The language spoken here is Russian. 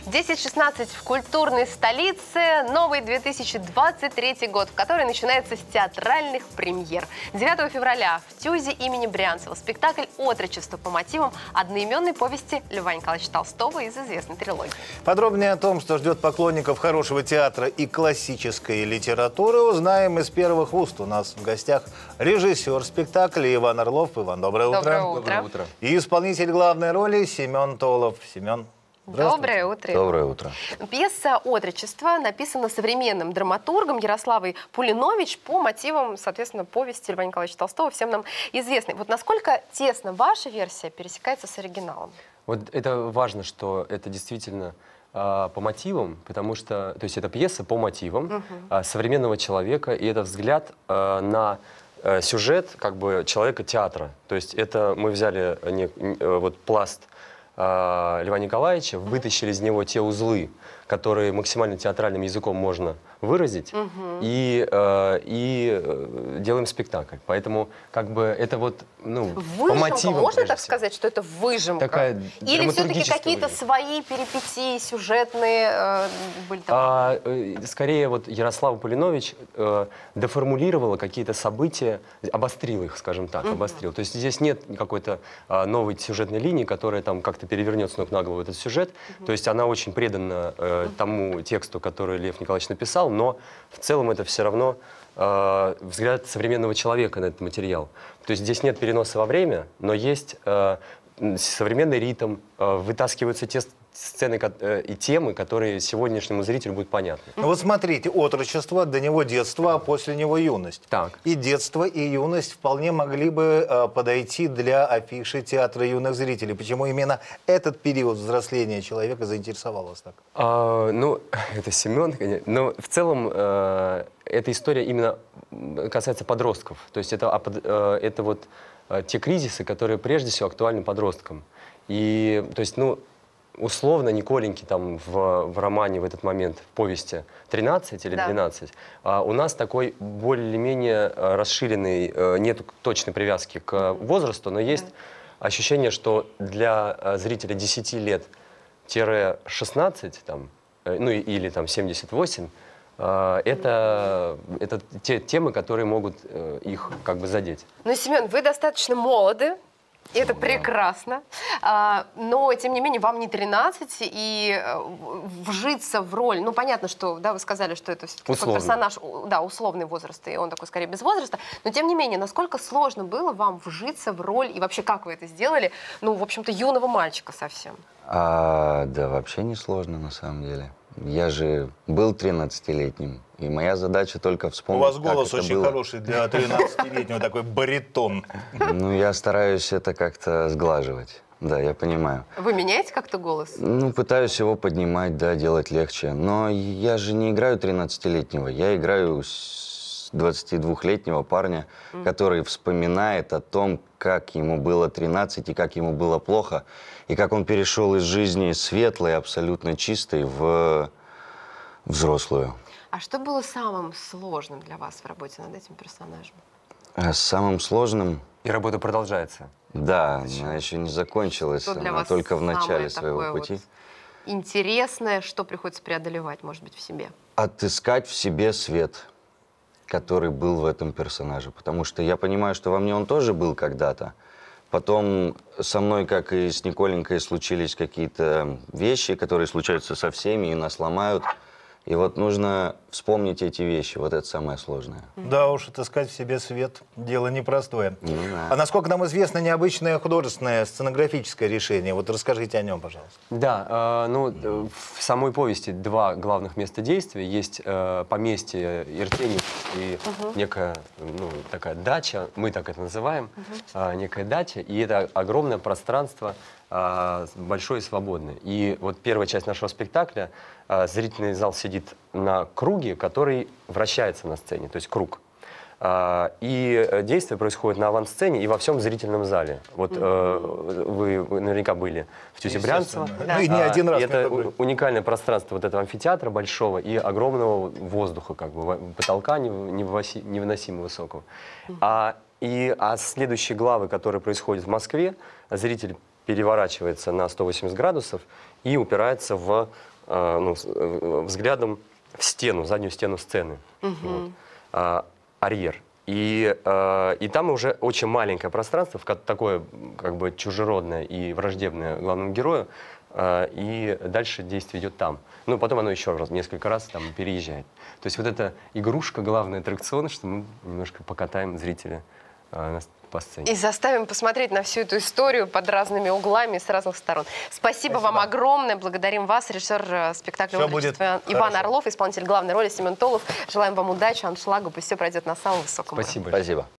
10:16 в культурной столице. Новый 2023 год, в который начинается с театральных премьер. 9 февраля в ТЮЗе имени Брянцева спектакль «Отрочество» по мотивам одноименной повести Льва Николаевича Толстого из известной трилогии. Подробнее о том, что ждет поклонников хорошего театра и классической литературы, узнаем из первых уст. У нас в гостях режиссер спектакля Иван Орлов. Иван, доброе утро. Доброе утро. И исполнитель главной роли Семен Толов. Семен, доброе утро. Доброе утро. Пьеса «Отрочество» написана современным драматургом Ярославой Пулинович по мотивам, соответственно, повести Льва Николаевича Толстого, всем нам известной. Вот насколько тесно ваша версия пересекается с оригиналом? Вот это важно, что это действительно по мотивам, потому что, то есть это пьеса по мотивам современного человека, и это взгляд на сюжет как бы человека театра. То есть это мы взяли вот пласт Льва Николаевича, вытащили из него те узлы, которые максимально театральным языком можно выразить, и делаем спектакль. Поэтому как бы это вот, ну, выжимка, по мотивам. можно так сказать, что это выжимка? Такая или все-таки какие-то свои перипетии сюжетные были там? Скорее вот Ярослава Пулинович деформулировала какие-то события, обострил их, скажем так, обострил. То есть здесь нет какой-то новой сюжетной линии, которая там как-то перевернет с ног на голову этот сюжет. То есть она очень предана тому тексту, который Лев Николаевич написал, но в целом это все равно взгляд современного человека на этот материал. То есть здесь нет переноса во время, но есть современный ритм, вытаскиваются те сцены и темы, которые сегодняшнему зрителю будут понятны. Ну вот смотрите, отрочество, до него детство, а после него юность. Так. И детство, и юность вполне могли бы подойти для афиши театра юных зрителей. Почему именно этот период взросления человека заинтересовал вас так? Ну, это Семен, конечно. Но в целом эта история именно касается подростков. То есть это вот те кризисы, которые прежде всего актуальны подросткам. И, то есть, ну, условно, Николеньке там в романе в этот момент, в повести 13 или 12, у нас такой более-менее расширенный, нет точной привязки к возрасту, но есть ощущение, что для зрителя 10 лет-16, там, ну или там 78, это те темы, которые могут их как бы задеть. Ну, Семен, вы достаточно молоды. И это прекрасно, но, тем не менее, вам не 13, и вжиться в роль, ну, понятно, что, да, вы сказали, что это все-таки такой персонаж, да, условный возраст, и он такой, скорее, без возраста, но, тем не менее, насколько сложно было вам вжиться в роль, и вообще, как вы это сделали, ну, в общем-то, юного мальчика совсем? Да, вообще не сложно, на самом деле. Я же был 13-летним, и моя задача только вспомнить, у вас голос как это очень было. хороший для 13-летнего, такой баритон. Ну, я стараюсь это как-то сглаживать. Да, я понимаю. Вы меняете как-то голос? Ну, пытаюсь его поднимать, да, делать легче. Но я же не играю 13-летнего, я играю 22-летнего парня, который вспоминает о том, как ему было 13 и как ему было плохо, и как он перешел из жизни светлой, абсолютно чистой, в взрослую. А что было самым сложным для вас в работе над этим персонажем? Самым сложным... И работа продолжается. Да, она еще не закончилась, Что для она вас только в начале самое своего такое пути. вот интересное, что приходится преодолевать, может быть, в себе? Отыскать в себе свет, который был в этом персонаже. Потому что я понимаю, что во мне он тоже был когда-то. Потом со мной, как и с Николенькой, случились какие-то вещи, которые случаются со всеми и нас ломают. И вот нужно вспомнить эти вещи. Вот это самое сложное. Да уж, отыскать в себе свет – дело непростое. Да. А насколько нам известно, необычное художественное сценографическое решение. Вот расскажите о нем, пожалуйста. Да, ну, в самой повести два главных места действия. Есть поместье Иртенев и некая, ну, такая дача, мы так это называем, некая дача, и это огромное пространство, большое и свободное. И вот первая часть нашего спектакля, зрительный зал сидит на круге, который вращается на сцене, то есть круг. И действие происходит на авансцене и во всем зрительном зале. Вот вы наверняка были в ТЮЗе Брянцева. Ну и не один раз. Это уникальное пространство вот этого амфитеатра большого и огромного воздуха, как бы потолка невыносимо высокого. А следующие главы, которые происходят в Москве, зритель переворачивается на 180 градусов и упирается в взглядом в стену, заднюю стену сцены. Арьер. И там уже очень маленькое пространство, такое как бы чужеродное и враждебное главному герою, и дальше действие идет там. Ну, потом оно еще раз, несколько раз там переезжает. То есть вот эта игрушка, главный аттракцион, что мы немножко покатаем зрителя по сцене. И заставим посмотреть на всю эту историю под разными углами с разных сторон. Спасибо вам огромное. Благодарим вас, режиссер спектакля Иван Орлов, исполнитель главной роли Семен Толов. Желаем вам удачи, аншлагу. Пусть все пройдет на самом высоком уровне. Спасибо. Спасибо.